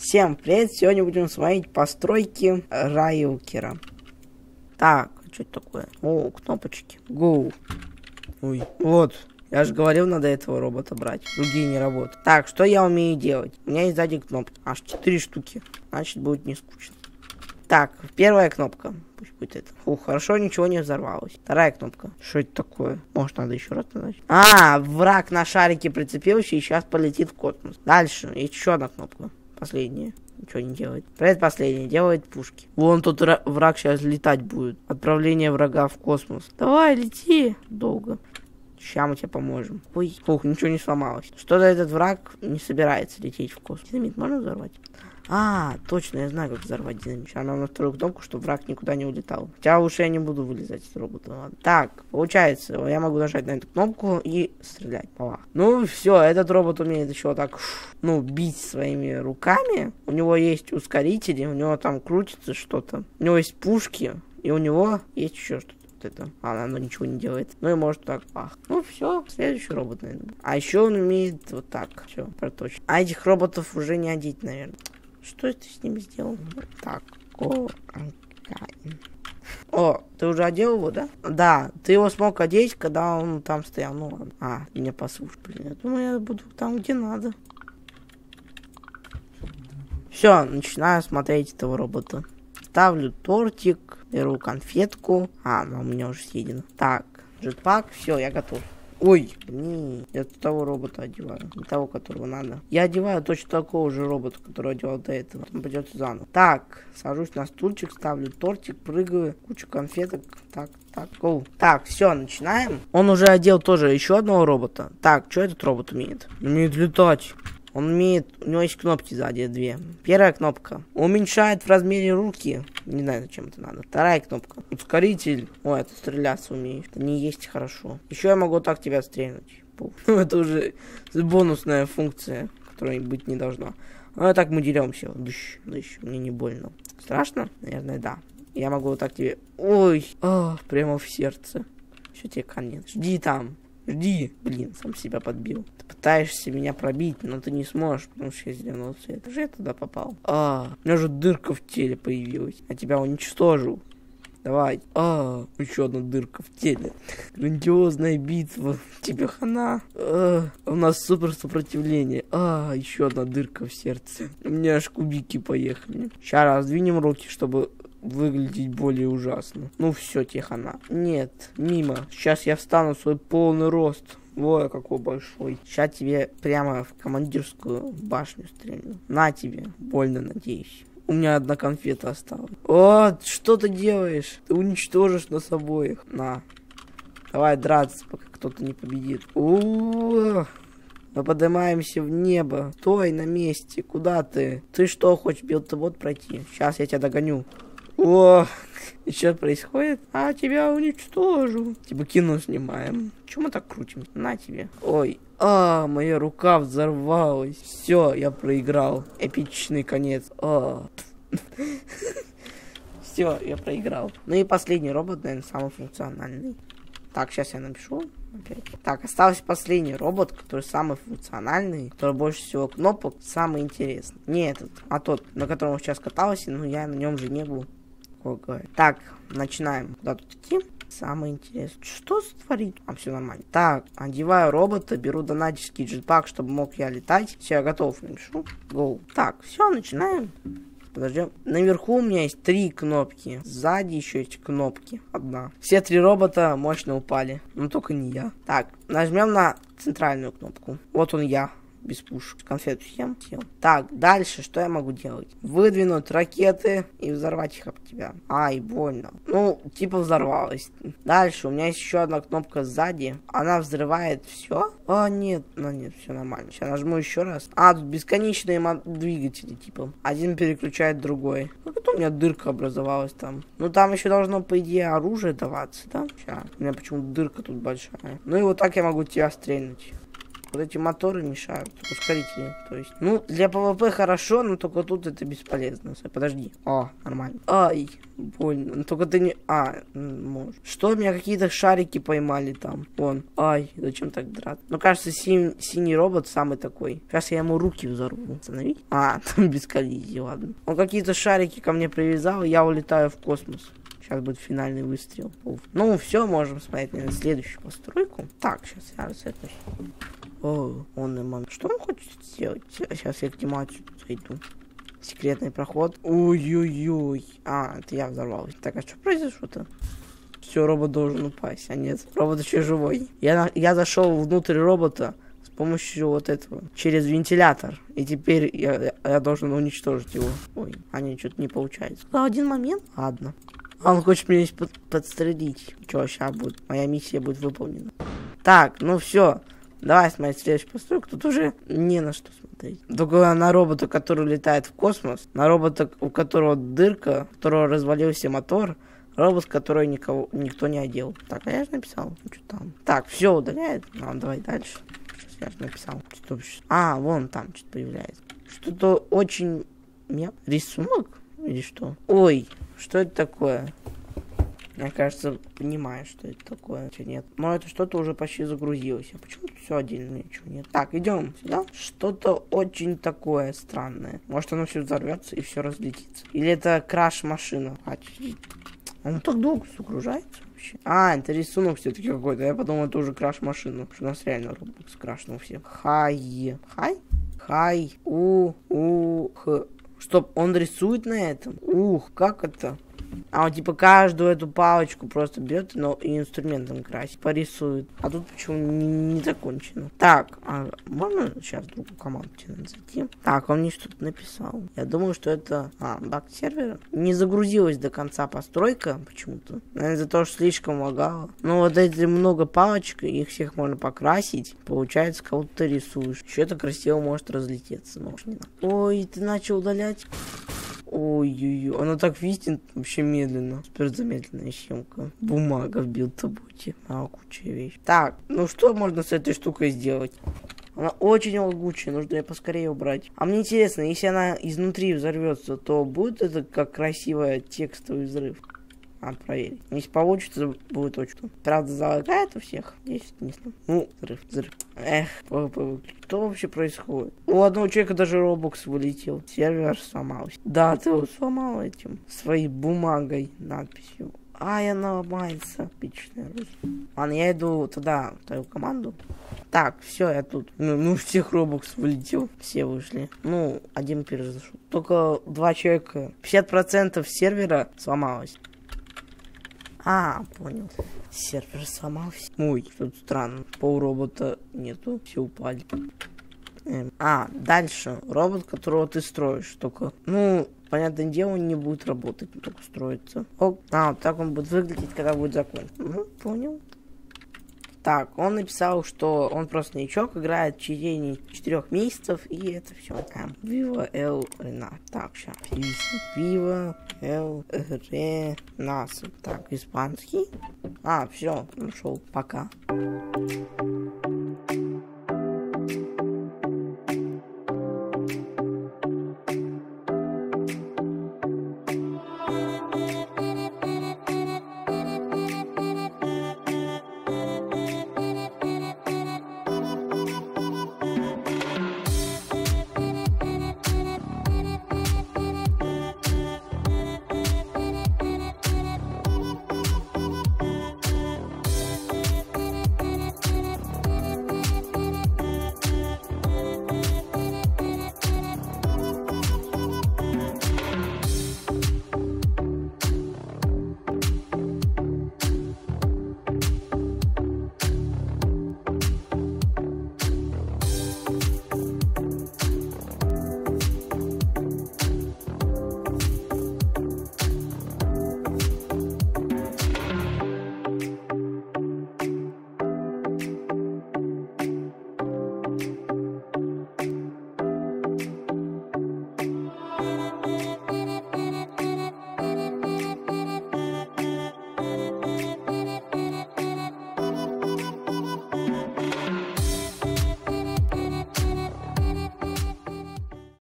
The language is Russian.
Всем привет! Сегодня будем смотреть постройки Райлкера. Так, что это такое? О, кнопочки. Go. Ой, вот. Я же говорил, надо этого робота брать. Другие не работают. Так, что я умею делать? У меня есть сзади кнопки. Аж 4 штуки. Значит, будет не скучно. Так, первая кнопка. Пусть будет это. Фу, хорошо, ничего не взорвалось. Вторая кнопка. Что это такое? Может, надо еще раз нажать? А, враг на шарике прицепился и сейчас полетит в космос. Дальше. Есть еще одна кнопка. Последняя. Ничего не делает. Предпоследняя. Делает пушки. Вон тут враг сейчас летать будет. Отправление врага в космос. Давай, лети. Долго. Сейчас мы тебе поможем. Ой, фух, ничего не сломалось. Что-то этот враг не собирается лететь в космос. Динамит можно взорвать? А, точно, я знаю, как взорвать динамит. Сейчас нам на вторую кнопку, чтобы враг никуда не улетал. Хотя лучше я не буду вылезать из робота. Ладно. Так, получается, я могу нажать на эту кнопку и стрелять. Ова. Ну, все, этот робот умеет еще так, бить своими руками. У него есть ускорители, у него там крутится что-то. У него есть пушки, и у него есть еще что-то. Это. Оно ничего не делает. Ну и может так. Ах. Ну все, следующий робот, наверное. А еще он умеет вот так. Все, проточно. А этих роботов уже не одеть, наверное. Что ты с ними сделал? Так. О, ты уже одел его, да? Да, ты его смог одеть, когда он там стоял. Ну ладно. А, меня послушай, блин. Я думаю, я буду там, где надо. Все, начинаю смотреть этого робота. Ставлю тортик, беру конфетку. А, ну у меня уже съедено. Так, джетпак, все, я готов. Ой, я того робота одеваю, не того, которого надо. Я одеваю точно такого же робота, который одевал до этого. Потом придется заново. Так, сажусь на стульчик, ставлю тортик, прыгаю, кучу конфеток. Так, гоу. Так, все, начинаем. Он уже одел тоже еще одного робота. Так, что этот робот умеет? Умеет летать. Он умеет, у него есть кнопки сзади, 2. Первая кнопка уменьшает в размере руки. Не знаю, зачем это надо. Вторая кнопка. Ускоритель. Ой, это стреляться умеешь. Это не есть хорошо. Еще я могу так тебя стрельнуть. Это уже бонусная функция, которая быть не должна. А так мы деремся. Дыщ, мне не больно. Страшно? Наверное, да. Я могу вот так тебе... Ой, прямо в сердце. Все, тебе конец. Жди там. Жди. Блин, сам себя подбил. Ты пытаешься меня пробить, но ты не сможешь, потому что я зеленого цвета. Уже я туда попал. У меня же дырка в теле появилась. Я тебя уничтожу. Давай. Еще одна дырка в теле. Грандиозная битва. Тебе хана. У нас супер сопротивление. Еще одна дырка в сердце. У меня аж кубики поехали. Сейчас раздвинем руки, чтобы выглядеть более ужасно. Ну все, тебе хана. Нет, мимо. Сейчас я встану в свой полный рост. Ой, какой большой. Сейчас тебе прямо в командирскую башню стрельну. На тебе. Больно, надеюсь. У меня одна конфета осталась. Вот, что ты делаешь? Ты уничтожишь нас обоих. На. Давай драться, пока кто-то не победит. Мы поднимаемся в небо. Стой на месте. Куда ты? Ты что, хочешь билд-бот пройти? Сейчас я тебя догоню. И что происходит? Тебя уничтожу. Типа кино снимаем. Чему мы так крутим? На тебе. Ой. Моя рука взорвалась. Все, я проиграл. Эпичный конец. Все, я проиграл. Ну и последний робот, наверное, самый функциональный. Так, сейчас я напишу. Так, остался последний робот, который самый функциональный, который больше всего кнопок, самый интересный. Не этот, а тот, на котором я сейчас катался, но я на нем же не был. Так, начинаем. Куда тут идти? Самое интересное. Что сотворить? Все нормально. Так, одеваю робота, беру донатический джетпак, чтобы мог я летать. Все, я готов. Напишу. Go. Так, все, начинаем. Подождем. Наверху у меня есть 3 кнопки. Сзади еще есть кнопки. Одна. Все 3 робота мощно упали. Но только не я. Так, нажмем на центральную кнопку. Вот он я. Без пушек. Конфету съем. Так, дальше что я могу делать? Выдвинуть ракеты и взорвать их об тебя. Ай, больно. Ну, типа взорвалась. Дальше у меня есть еще одна кнопка сзади. Она взрывает все. Нет, все нормально. Сейчас нажму еще раз. Тут бесконечные двигатели, типа. Один переключает другой. Как это у меня дырка образовалась там? Ну, там еще должно, по идее, оружие даваться, да? Сейчас. У меня почему-то дырка тут большая. Ну и вот так я могу тебя стрельнуть. Вот эти моторы мешают, ускорители, то есть. Ну, для ПВП хорошо, но только тут это бесполезно. Подожди. О, нормально. Ай, больно. Только ты не... может. Что, меня какие-то шарики поймали там. Вон. Ай, зачем так драться? Ну, кажется, синий робот самый такой. Сейчас я ему руки взорву. Остановить? Там без коллизии, ладно. Он какие-то шарики ко мне привязал, и я улетаю в космос. Сейчас будет финальный выстрел. Ну, все, можем смотреть на следующую постройку. Так, сейчас я рассветлюсь. О, он момент. Что он хочет сделать? Сейчас я к нему отсюда зайду. Секретный проход. Ой-ой-ой. Это я взорвалась. Так, а что произошло-то? Все, робот должен упасть. А нет, робот еще живой. Я зашел внутрь робота с помощью вот этого. Через вентилятор. И теперь я должен уничтожить его. Ой, что-то не получается. Один момент. Ладно. Он хочет меня здесь подстрелить. Что, сейчас будет? Моя миссия будет выполнена. Так, ну все. Давай смотреть следующую постройку. Тут уже не на что смотреть. Только на робота, который летает в космос. На робота, у которого дырка, у которого развалился мотор. Робот, который никто не одел. Так, а я же написал. Что там? Так, все удаляет. Давай дальше. Сейчас я же написал. Вон там что-то появляется. Что-то очень... Рисунок? Или что? Ой, что это такое? Я, кажется, понимаю, что это такое. Нет. Но это что-то уже почти загрузилось. А почему тут все отдельно? Ничего нет. Так, идем сюда. Что-то очень такое странное. Может, оно все взорвется и все разлетится. Или это краш-машина. Он так долго загружается вообще. Это рисунок все-таки какой-то. Я подумал, это уже краш-машина. Что у нас реально робот скрашен у всех. Хай. Стоп, он рисует на этом? Как это? Он типа каждую эту палочку просто берет, но и инструментом красит, порисует. А тут почему не закончено? Так, можно сейчас другую команду зайти? Так, он мне что-то написал. Я думаю, что это... баг сервера. Не загрузилась до конца постройка почему-то. Наверное, из-за того, что слишком лагало. Ну, вот эти много палочек, их всех можно покрасить. Получается, кого-то ты рисуешь. Еще это красиво может разлететься. Но уж не надо. Ой, ты начал удалять. Ой-ой-ой, она так виснет вообще медленно. Супер замедленная съемка. Бумага в билд-таблете. Куча вещей. Так, ну что можно с этой штукой сделать? Она очень лагучая, нужно ее поскорее убрать. А мне интересно, если она изнутри взорвется, то будет это как красивый текстовый взрыв? Проверить. Если получится, будет очень. Правда, залагает у всех. Здесь не знаю. Ну, взрыв. Что вообще происходит? У одного человека даже робокс вылетел. Сервер сломался. Да, ты его сломал этим. Своей бумагой, надписью. Она ломается. Отличная русская. Ладно, я иду туда, в твою команду. Так, все, я тут. Ну, всех робокс вылетел. Все вышли. Ну, один перезашел. Только 2 человека. 50% сервера сломалось. Понял. Сервер сломался. Ой, что-то странно. Полробота нету. Все упали. Дальше. Робот, которого ты строишь. Только, понятное дело, он не будет работать, только строится. Вот так он будет выглядеть, когда будет закончен. Понял. Так, он написал, что он просто новичок, играет в течение 4 месяцев, и это все. Viva el Renat. Так, сейчас. Viva el Renat. Так, испанский. Все, нашел. Пока.